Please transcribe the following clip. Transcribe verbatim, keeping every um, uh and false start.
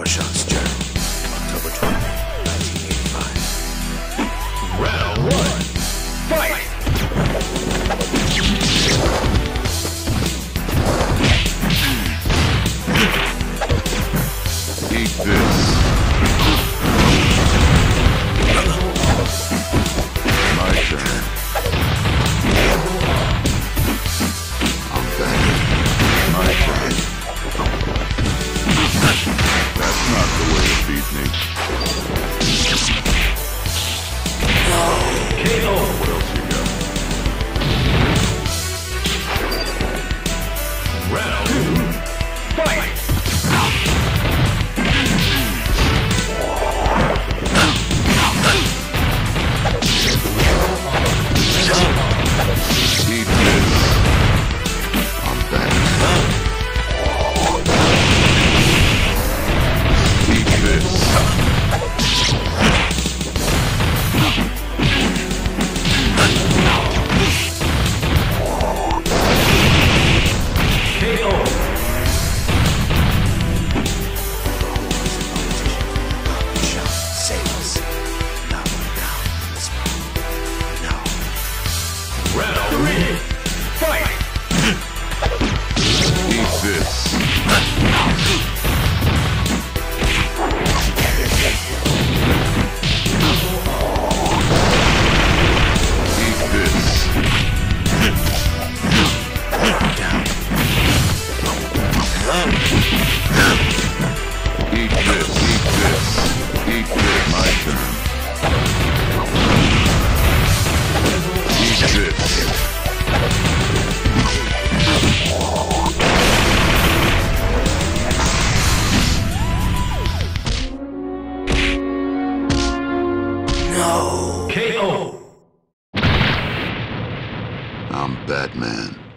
Rorschach's Journey, October twelfth, nineteen eighty-five. Round one, fight! Eat this. My turn. I'm back. My turn. That's not the way to beat me. K O. What else you got? Round two, fight! Eat this. I'm back. Eat this. K O. Shall save us. Now we're down in this world. Now. Round three, fight! Eat this. Eat this. Down. Eat this. Eat this. Eat this. My turn. Eat this. No. K O. I'm Batman.